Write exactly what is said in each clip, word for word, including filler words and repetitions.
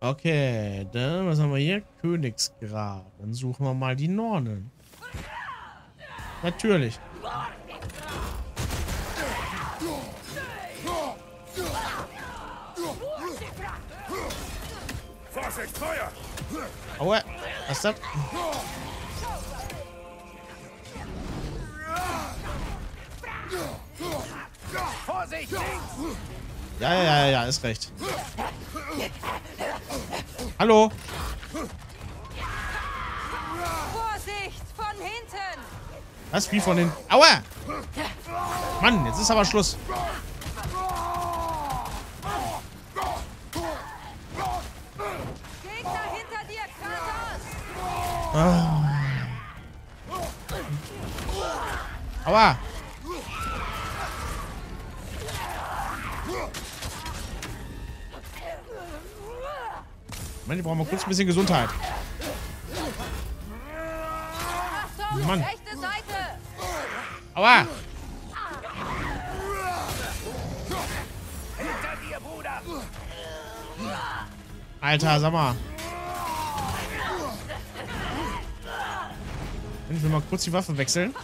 Okay, dann, was haben wir hier? Königsgrab. Dann suchen wir mal die Nornen. Natürlich. Vorsicht, Feuer! Aua, was ist das? Vorsicht, links! Ja, ja, ja, ja, ist recht. Hallo? Vorsicht! Von hinten! Was? Wie von den... Aua! Mann, jetzt ist aber Schluss. Gegner hinter dir, Kratos! Ah. Aua! Moment, ich brauche mal kurz ein bisschen Gesundheit. Achtung, Mann. rechte Seite! Aua! Hinter dir, Bruder! Alter, sag mal. Ich will mal kurz die Waffe wechseln.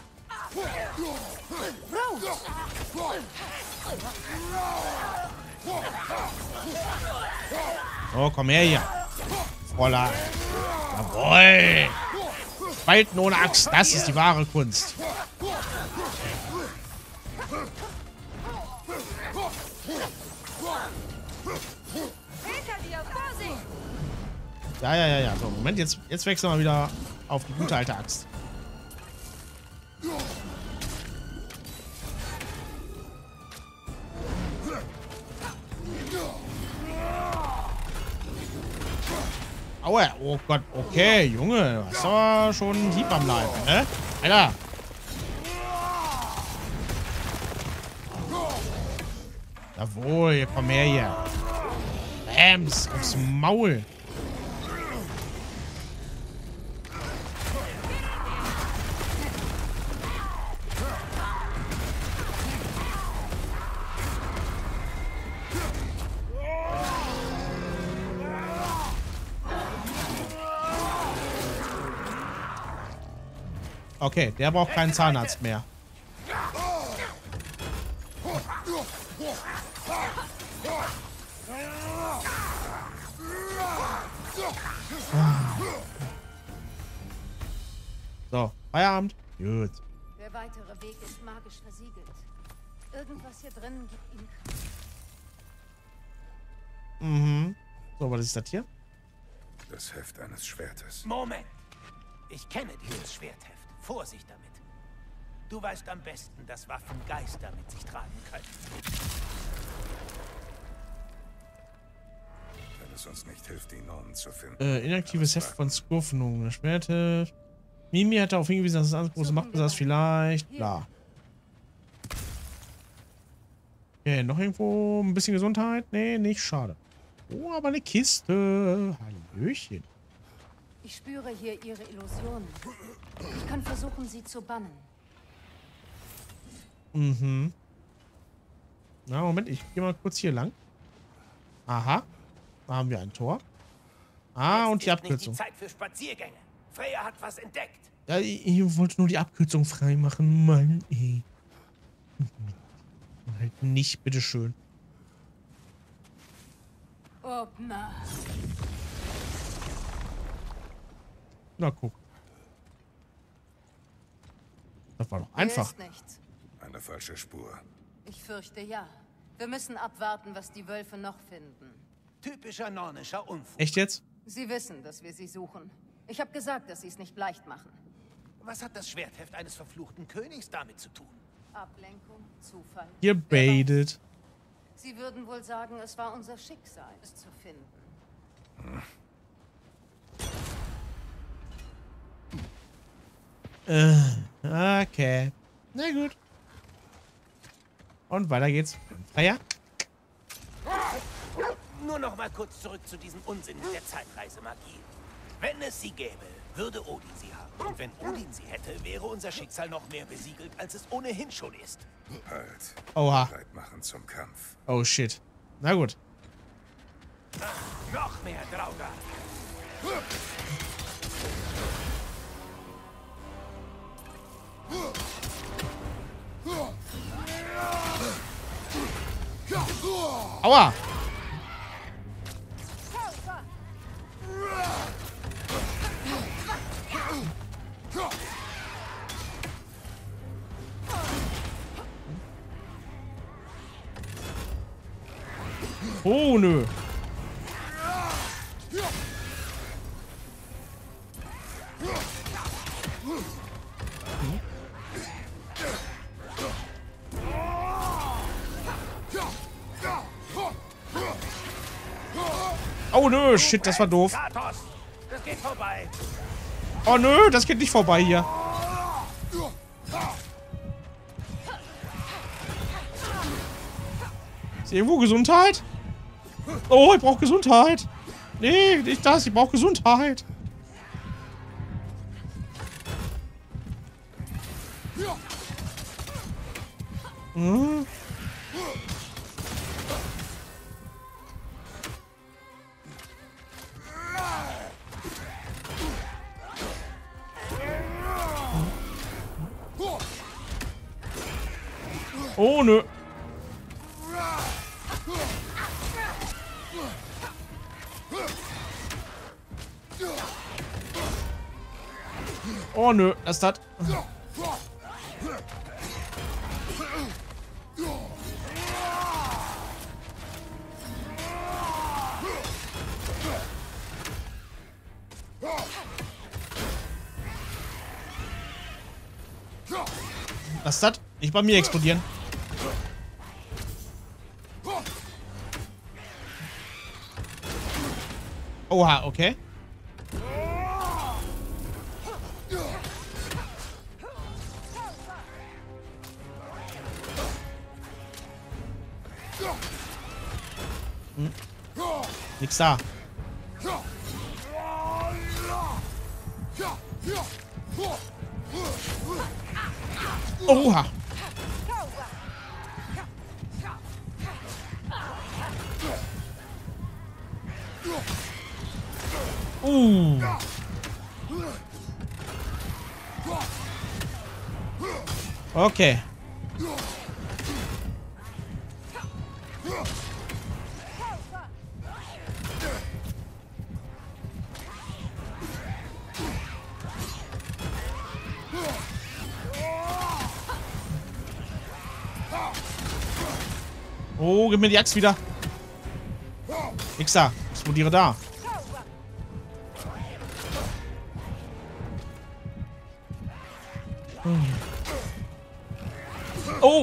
Oh, komm her hier. Fräulein. Jawohl. Spalten ohne Axt, das ist die wahre Kunst. Hinter dir, Vorsicht! Ja, ja, ja, ja. So, Moment, jetzt, jetzt wechseln wir wieder auf die gute alte Axt. Aua, oh Gott, okay, Junge, hast aber schon einen Hieb am Leib, ne? Alter. Jawohl, hier, komm her hier. Bams, aufs Maul. Okay, der braucht keinen Zahnarzt mehr. So, Feierabend. Gut. Der weitere Weg ist magisch versiegelt. Irgendwas hier drinnen gibt ihm Kraft. Mhm. So, was ist das hier? Das Heft eines Schwertes. Moment. Ich kenne dieses Schwertheft. Vorsicht damit. Du weißt am besten, dass Waffen Geister mit sich tragen können. Wenn es uns nicht hilft, die Nornen zu finden. Äh, inaktives Heft von Skurfnung. Das Schwertheft. Mimi hat darauf hingewiesen, dass es eine große Macht besaß. Vielleicht. Bla. Okay, noch irgendwo ein bisschen Gesundheit? Nee, nicht. Schade. Oh, aber eine Kiste. Hallöchen. Ich spüre hier ihre Illusionen. Ich kann versuchen, sie zu bannen. Mhm. Na, Moment, ich gehe mal kurz hier lang. Aha. Da haben wir ein Tor. Ah, Jetzt und die ist Abkürzung. nicht die Zeit für Spaziergänge. Freya hat was entdeckt. Ja, ich, ich wollte nur die Abkürzung freimachen. Mann, ey. Halt nicht, bitteschön. Oh, na. Na, guck. Das war doch Hier einfach. ist nichts. Eine falsche Spur. Ich fürchte ja. Wir müssen abwarten, was die Wölfe noch finden. Typischer nornischer Unfug. Echt jetzt? Sie wissen, dass wir sie suchen. Ich habe gesagt, dass sie es nicht leicht machen. Was hat das Schwertheft eines verfluchten Königs damit zu tun? Ablenkung, Zufall. Ihr Wer weiß. baitet. Sie würden wohl sagen, es war unser Schicksal, es zu finden. Äh, okay. Na gut. Und weiter geht's. Ah ja? Nur noch mal kurz zurück zu diesem Unsinn mit der Zeitreisemagie. Wenn es sie gäbe, würde Odin sie haben. Und wenn Odin sie hätte, wäre unser Schicksal noch mehr besiegelt, als es ohnehin schon ist. Halt. Oha. Bereit machen zum Kampf. Oh shit. Na gut. Noch mehr Draugar. Aua! Oh, nö. Oh, nö. Shit, das war doof. Kratos, das geht vorbei. Oh, nö. Das geht nicht vorbei hier. Ist irgendwo Gesundheit? Oh, ich brauche Gesundheit. Nee, nicht das. Ich brauche Gesundheit. Hm. Oh, nö. Oh, nö. Das hat... Was ist das? Nicht bei mir explodieren. Oha, okay. Hm. Nix da. Oha. Uh. Okay. Oh, gib mir die Axt wieder. Wichser, explodiere da. Oh!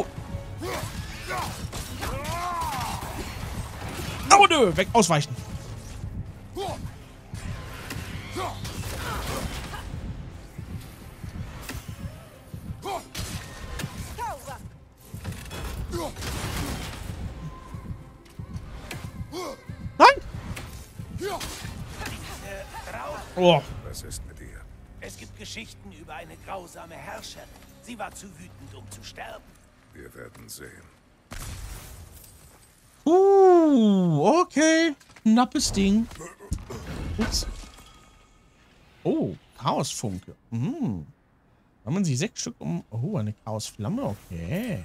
Oh, nö! Weg, ausweichen! Nein! Oh. Was ist mit ihr? Es gibt Geschichten über eine grausame Herrscherin. Sie war zu wütend, um zu sterben. Wir werden sehen. Uh, okay. Knappes Ding. Ups. Oh, Chaosfunke. Mhm. Haben man sie sechs Stück um... Oh, eine Chaosflamme. Okay.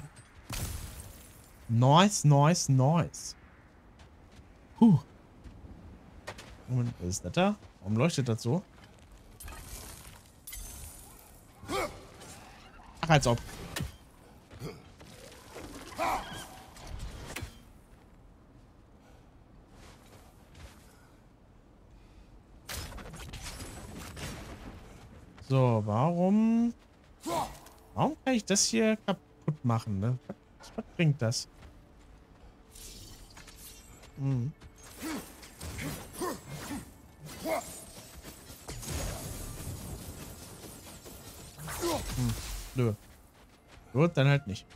Nice, nice, nice. Puh. Moment, was ist das da? Warum leuchtet das so? Ach, als ob. So, warum... Warum kann ich das hier kaputt machen, ne? Was, was bringt das? Hm. Hm. Nö. Gut, dann halt nicht.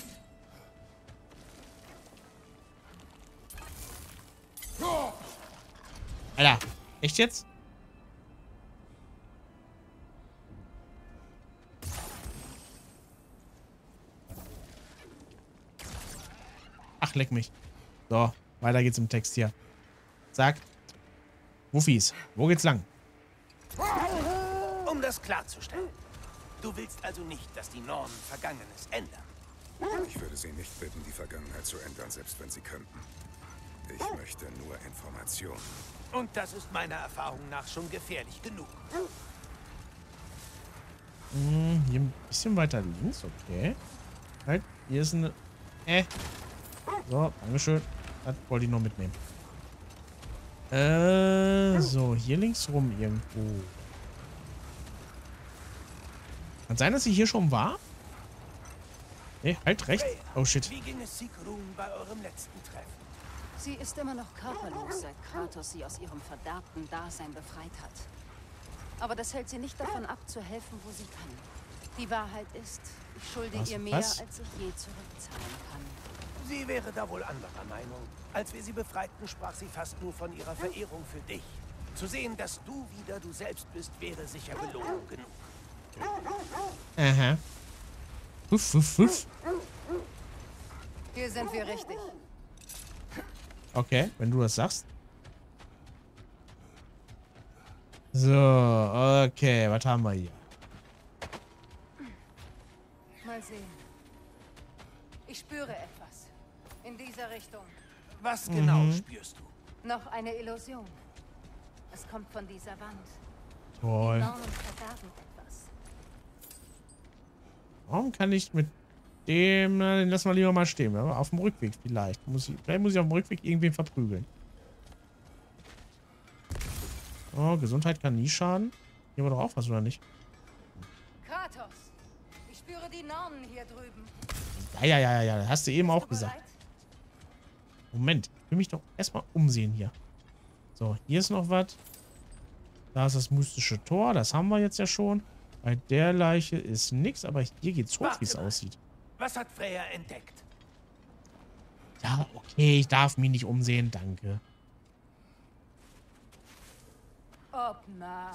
Alter, echt jetzt? Ach, leck mich. So, weiter geht's im Text hier. Sag. Wuffis, wo geht's lang? Um das klarzustellen. Du willst also nicht, dass die Nornen Vergangenes ändern. Ich würde Sie nicht bitten, die Vergangenheit zu ändern, selbst wenn Sie könnten. Ich möchte nur Informationen. Und das ist meiner Erfahrung nach schon gefährlich genug. Hm, hier ein bisschen weiter links, okay. Halt, hier ist eine... Äh. So, dankeschön. Das wollte ich noch mitnehmen. Äh, so, hier links rum irgendwo. Kann sein, dass sie hier schon war? Nee, halt rechts. Oh, shit. Wie ging es Sigrun bei eurem letzten Treffen? Sie ist immer noch körperlos, seit Kratos sie aus ihrem verderbten Dasein befreit hat. Aber das hält sie nicht davon ab, zu helfen, wo sie kann. Die Wahrheit ist, ich schulde Was? ihr mehr, Was? als ich je zurückzahlen kann. Sie wäre da wohl anderer Meinung. Als wir sie befreiten, sprach sie fast nur von ihrer Verehrung für dich. Zu sehen, dass du wieder du selbst bist, wäre sicher Belohnung genug. Aha. Wuff, wuff, wuff. Hier sind wir richtig. Okay, wenn du das sagst. So, okay, was haben wir hier? Mal sehen. Ich spüre etwas. In dieser Richtung. Was genau Mhm. spürst du? Noch eine Illusion. Es kommt von dieser Wand. Toll. Nornen verbergen etwas. Warum kann ich mit dem... Na, den lassen wir lieber mal stehen. Aber auf dem Rückweg vielleicht. Muss ich, vielleicht muss ich auf dem Rückweg irgendwen verprügeln. Oh, Gesundheit kann nie schaden. Hier war doch auch was, oder nicht? Kratos! Ich spüre die Nornen hier drüben. Ja, ja, ja, ja, ja. Hast du eben Bist auch du gesagt. bereit? Moment. Ich will mich doch erstmal umsehen hier. So, hier ist noch was. Da ist das mystische Tor. Das haben wir jetzt ja schon. Bei der Leiche ist nichts, aber hier geht's hoch, wie es Warte mal. aussieht. Was hat Freya entdeckt? Ja, okay, ich darf mich nicht umsehen, danke. Obma.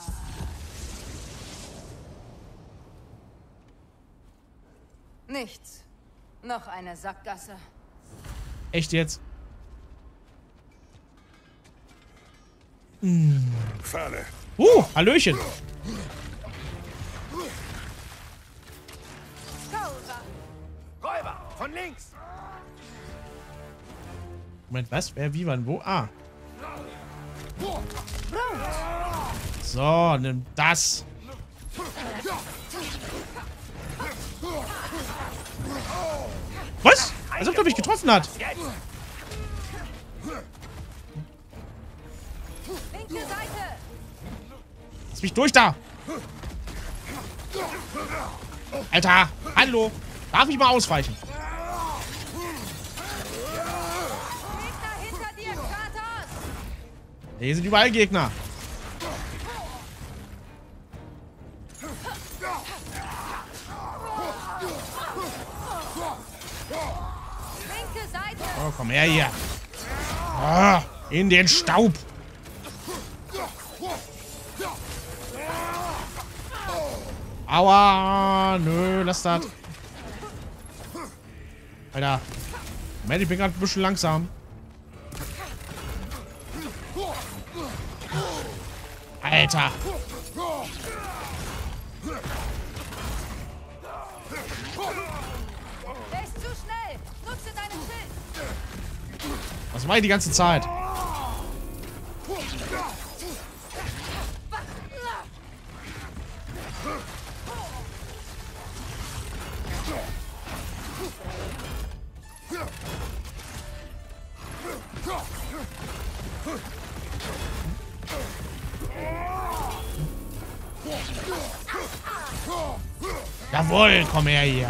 Nichts. Noch eine Sackgasse. Echt jetzt? Falle! Uh, Hallöchen. Causa! Räuber! Von links! Moment, was? Wer, wie, wann, wo? Ah. So, nimm das. Was? Als ob er mich getroffen hat. Jetzt! Linke Seite! Lass mich durch da. Alter, hallo. Darf ich mal ausweichen? Gegner hinter dir, Kratos! Hier sind überall Gegner. Linke Seite! Oh, komm her hier. Ah, in den Staub. Aua. Nö, lass das. Alter. Moment, ich bin gerade ein bisschen langsam. Alter. Der ist zu schnell! Nutze deinen Schild! Was war ich die ganze Zeit? Jawohl, komm her hier.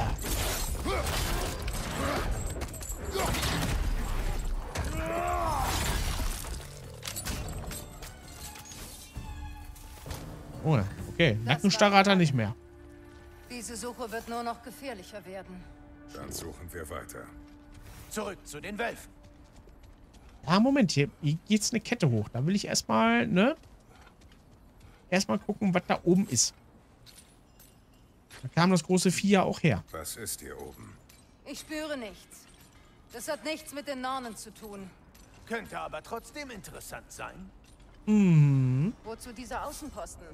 Oh, okay. Nackenstarre hat er nicht mehr. Diese Suche wird nur noch gefährlicher werden. Dann suchen wir weiter. Zurück zu den Wölfen. Ja, Moment, hier, hier geht's eine Kette hoch. Da will ich erstmal, ne? Erstmal gucken, was da oben ist. Da kam das große Vieh ja auch her. Was ist hier oben? Ich spüre nichts. Das hat nichts mit den Nornen zu tun. Könnte aber trotzdem interessant sein. Mhm. Wozu dieser Außenposten?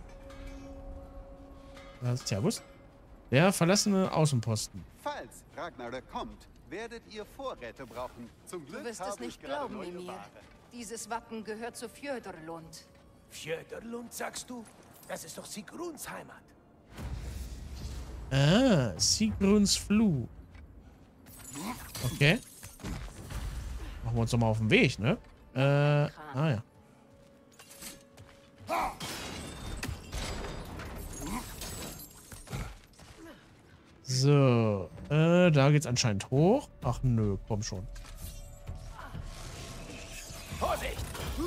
Ja, servus. Der verlassene Außenposten. Falls Ragnarök kommt, werdet ihr Vorräte brauchen. Zum Glück Du wirst habe es nicht ich gerade glauben, neue Mimir. Ware. Dieses Wappen gehört zu Fjörderlund. Fjörderlund, sagst du? Das ist doch Sigruns Heimat. Ah, Sigruns Fluh. Okay. Machen wir uns doch mal auf den Weg, ne? Äh, ah ja. So, äh, da geht's anscheinend hoch. Ach nö, komm schon. Vorsicht!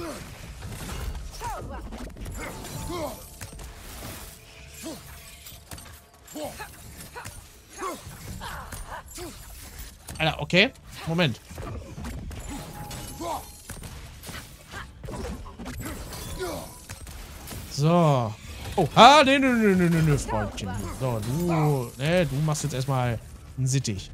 Alter, okay. Moment. So. Oh, ah, nee, nee, nee, nee, nee, nee, Freundchen. So, du, ne, du machst jetzt erstmal einen Sittich.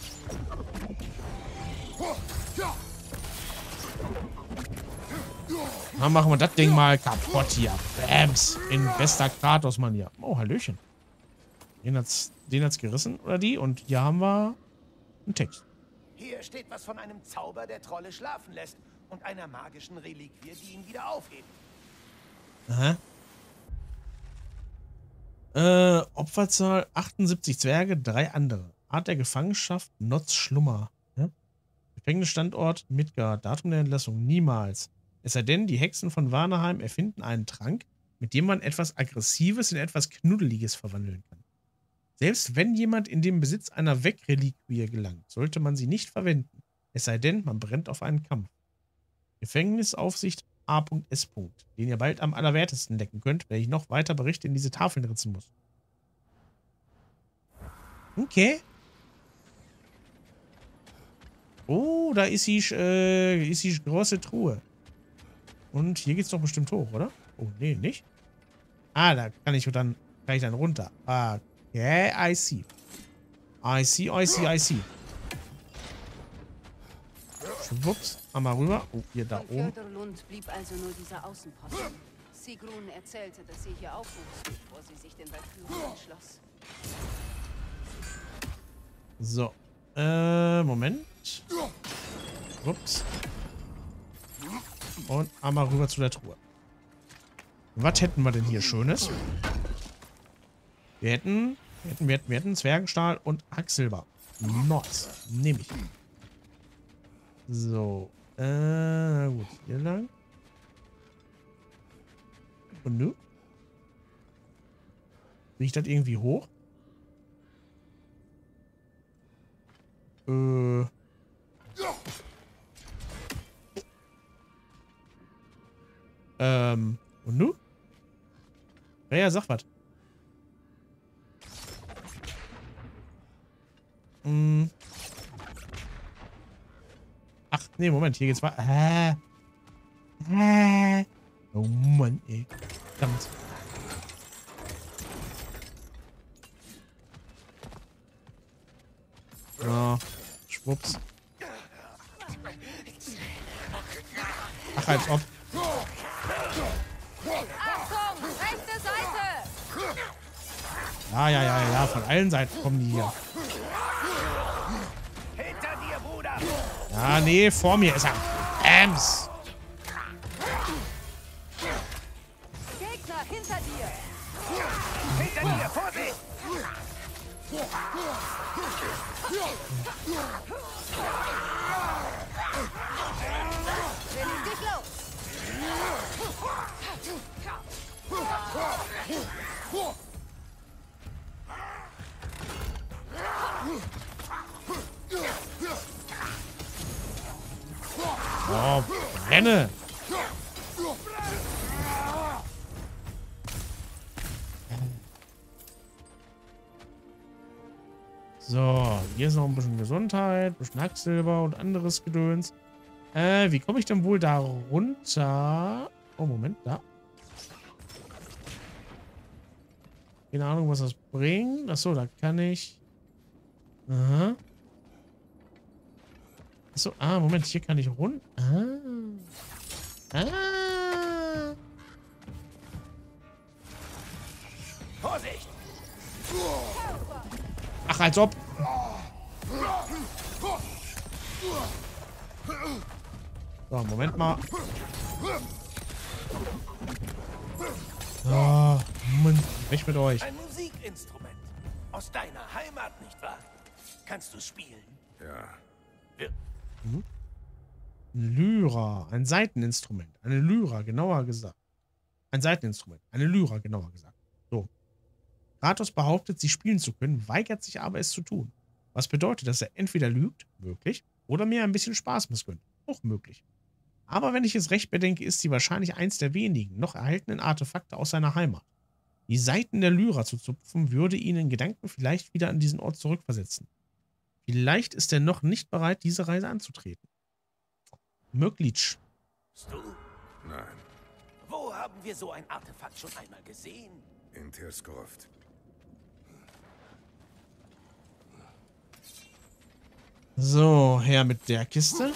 Dann machen wir das Ding mal kaputt hier. Bams. In bester Kratos-Manier. Oh, Hallöchen. Den hat's, den hat's gerissen, oder die? Und hier haben wir einen Text. Hier steht was von einem Zauber, der Trolle schlafen lässt und einer magischen Reliquie, die ihn wieder aufhebt. Aha. Äh, Opferzahl achtundsiebzig Zwerge, drei andere. Art der Gefangenschaft, Notz Schlummer. Ja? Gefängnisstandort, Midgard. Datum der Entlassung, niemals. Es sei denn, die Hexen von Vanaheim erfinden einen Trank, mit dem man etwas Aggressives in etwas Knuddeliges verwandeln kann. Selbst wenn jemand in den Besitz einer Wegreliquie gelangt, sollte man sie nicht verwenden. Es sei denn, man brennt auf einen Kampf. Gefängnisaufsicht A S. Den ihr bald am allerwertesten lecken könnt, wenn ich noch weiter Berichte in diese Tafeln ritzen muss. Okay. Oh, da ist die, äh, ist die große Truhe. Und hier geht's doch bestimmt hoch, oder? Oh, nee, nicht? Ah, da kann ich dann, kann ich dann runter. Okay, I see. I see, I see, I see. Schwupps, einmal rüber. Oh, hier da Von oben. Fjörderlund blieb also nur dieser Außenposten. Sigrun erzählte, dass sie hier aufwuchs, bevor sie sich den Valkyren entschloss. So. Äh, Moment. Ups. Und einmal rüber zu der Truhe. Was hätten wir denn hier Schönes? Wir hätten, wir hätten, wir hätten, wir hätten Zwergenstahl und Hacksilber. Nice. Nehme ich. So. Äh, gut. Hier lang. Und nu? Riecht das irgendwie hoch? Äh. Ähm. Und nu? Ja, ja, sag was. Hm. Ach, nee, Moment, hier geht's weiter. Hä? Hä? Oh Mann, ey. Verdammt. So. Schwupps. Ach, als ob. Achtung! Rechte Seite! Ja, ja, ja, ja. Von allen Seiten kommen die hier. Hinter dir, Bruder! Ja, nee, vor mir ist er. Bams. Gegner hinter dir! Hinter dir, Vorsicht! Wer nimmt dich los? Oh, brenne. So, hier ist noch ein bisschen Gesundheit, ein bisschen Hacksilber und anderes Gedöns. Äh, wie komme ich denn wohl da runter? Oh, Moment, da. Keine Ahnung, was das bringt. Achso, da kann ich... Aha. Achso, ah, Moment, hier kann ich runter. Ah. Ah. Vorsicht! Ach, als ob. So, Moment mal. So, Mann, weg mit euch. Ein Musikinstrument. Aus deiner Heimat, nicht wahr? Kannst du spielen? Ja. Wir Eine Lyra, ein Saiteninstrument. Eine Lyra, genauer gesagt. Ein Saiteninstrument. Eine Lyra, genauer gesagt. So. Kratos behauptet, sie spielen zu können, weigert sich aber, es zu tun. Was bedeutet, dass er entweder lügt, möglich, oder mir ein bisschen Spaß missgönnt, auch möglich. Aber wenn ich es recht bedenke, ist sie wahrscheinlich eins der wenigen noch erhaltenen Artefakte aus seiner Heimat. Die Saiten der Lyra zu zupfen, würde ihn in Gedanken vielleicht wieder an diesen Ort zurückversetzen. Vielleicht ist er noch nicht bereit, diese Reise anzutreten. Möglich. bist du? Nein. Wo haben wir so ein Artefakt schon einmal gesehen? In Tirskroft. So, her mit der Kiste.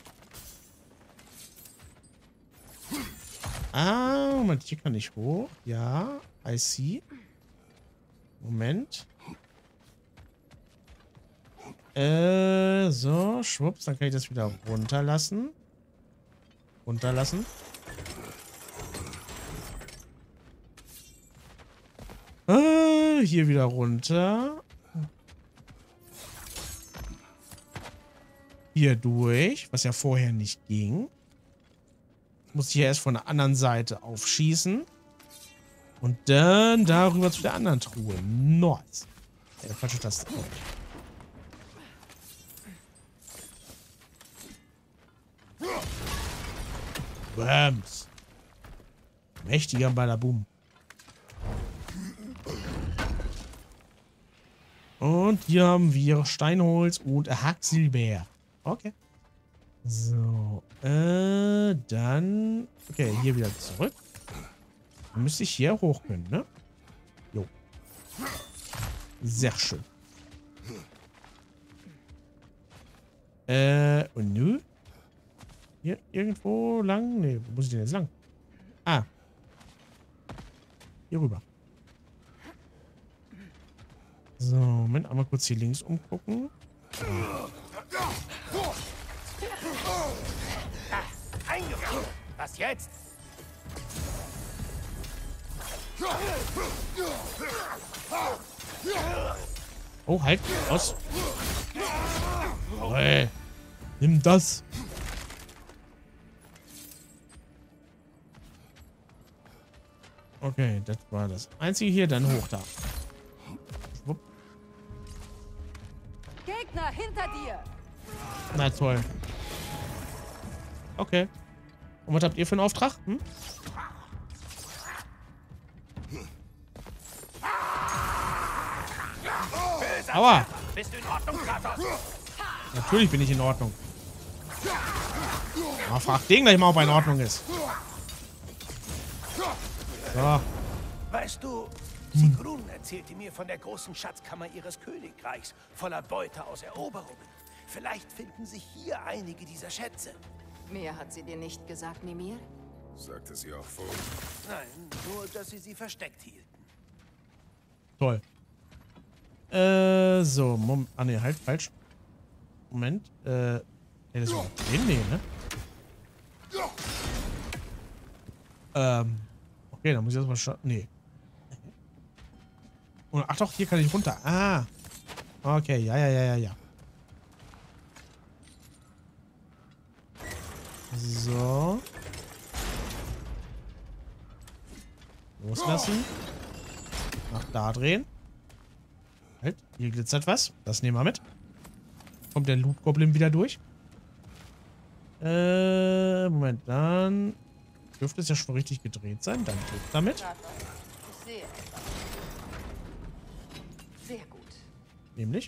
Ah, Moment, hier kann ich hoch. Ja, I see. Moment. Äh, so, schwupps, dann kann ich das wieder runterlassen. Runterlassen. Äh, hier wieder runter. Hier durch, was ja vorher nicht ging. Muss ich hier erst von der anderen Seite aufschießen. Und dann darüber zu der anderen Truhe. Nice. Ja, falsche Taste. Oh. Bams. Mächtiger Badabum. Und hier haben wir Steinholz und Hacksilber. Okay. So, äh, dann... Okay, hier wieder zurück. Dann müsste ich hier hoch können, ne? Jo. Sehr schön. Äh, und nö? Hier irgendwo lang? Ne, wo muss ich denn jetzt lang? Ah. Hier rüber. So, Moment, einmal kurz hier links umgucken. Eingefangen. Was jetzt? Oh, halt. Was? Oh, ey. Nimm das. Okay, das war das einzige hier. Dann hoch da. Schwupp. Gegner hinter dir! Na toll. Okay. Und was habt ihr für einen Auftrag? Hm? Aua. Bist du in Ordnung, Kratos? Natürlich bin ich in Ordnung. Aber frag den gleich mal, ob er in Ordnung ist. So. Weißt du, Sigrun erzählte mir von der großen Schatzkammer ihres Königreichs, voller Beute aus Eroberungen. Vielleicht finden sich hier einige dieser Schätze. Mehr hat sie dir nicht gesagt, Mimir? Sagte sie auch vor. Nein, nur, dass sie sie versteckt hielten. Toll. Äh, so. Moment. Ah, ne, halt, falsch. Moment. Äh, ne, das war den, nee, ne? Ähm. Okay, dann muss ich erstmal schauen. Nee. Und, ach doch, hier kann ich runter. Ah. Okay, ja, ja, ja, ja, ja. So. Loslassen. Nach da drehen. Halt, hier glitzert was. Das nehmen wir mit. Kommt der Loot-Goblin wieder durch. Äh, Moment, dann dürfte es ja schon richtig gedreht sein. Dann drückt damit. Ich sehe etwas. Sehr gut. Nämlich.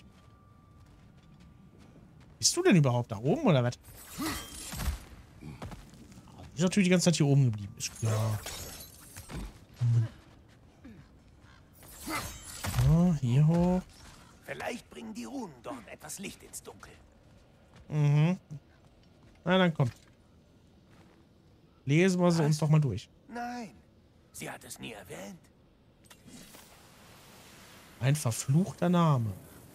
Bist du denn überhaupt da oben oder was? Die ist natürlich die ganze Zeit hier oben geblieben. Ist klar. So, hier hoch. Vielleicht bringen die Runen dort etwas Licht ins Dunkel. Mhm. Na, dann kommt. Lesen wir sie uns doch mal durch. Nein, sie hat es nie erwähnt. Ein verfluchter Name.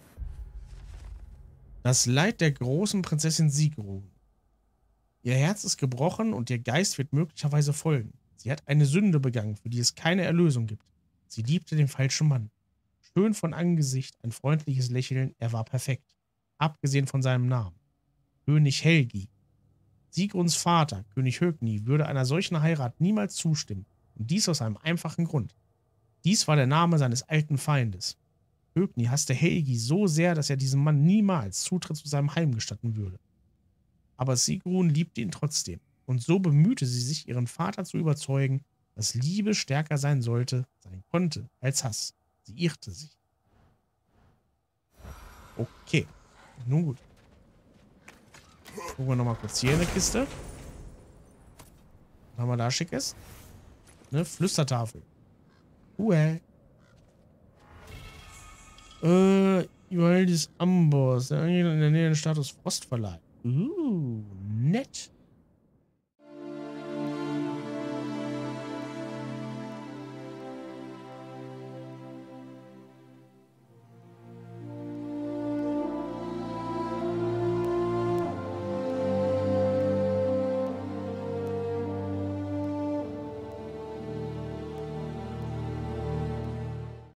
Das Leid der großen Prinzessin Sigrun. Ihr Herz ist gebrochen und ihr Geist wird möglicherweise folgen. Sie hat eine Sünde begangen, für die es keine Erlösung gibt. Sie liebte den falschen Mann. Schön von Angesicht, ein freundliches Lächeln, er war perfekt. Abgesehen von seinem Namen. König Helgi. Sigruns Vater, König Högni, würde einer solchen Heirat niemals zustimmen. Und dies aus einem einfachen Grund. Dies war der Name seines alten Feindes. Högni hasste Helgi so sehr, dass er diesem Mann niemals Zutritt zu seinem Heim gestatten würde. Aber Sigrun liebte ihn trotzdem. Und so bemühte sie sich, ihren Vater zu überzeugen, dass Liebe stärker sein sollte, sein konnte, als Hass. Sie irrte sich. Okay. Nun gut. Gucken wir nochmal kurz hier in der Kiste. Was haben wir da Schickes? Ne, Flüstertafel. Uäh. Äh, überall des Amboss. In der Nähe des Status Frostverleih. Uh, nett.